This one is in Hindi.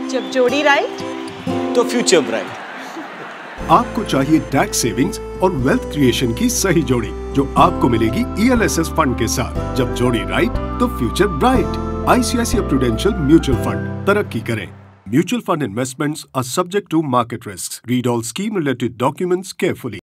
जब जोड़ी राइट तो फ्यूचर ब्राइट। आपको चाहिए टैक्स सेविंग्स और वेल्थ क्रिएशन की सही जोड़ी, जो आपको मिलेगी ELSS फंड के साथ। जब जोड़ी राइट तो future bright. ICICI Prudential mutual fund, तरक्की करें। Mutual fund investments are subject to market risks. Read all scheme-related documents carefully.